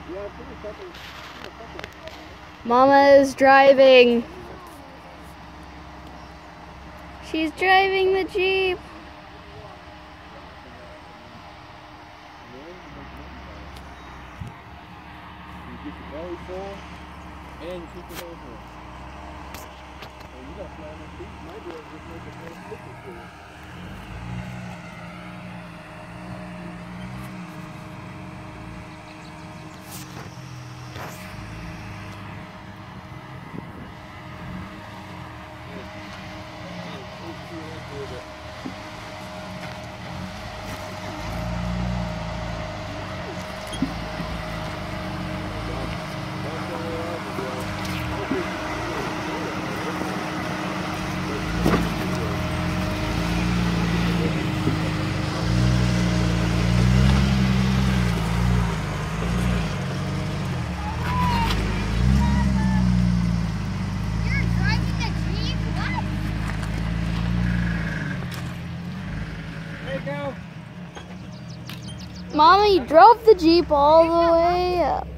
Mama is driving. She's driving the Jeep. You get the belly full and you keep it over. So you got flat on your feet. You might be able to just make it more slippery for you. Mommy drove the Jeep all the way up.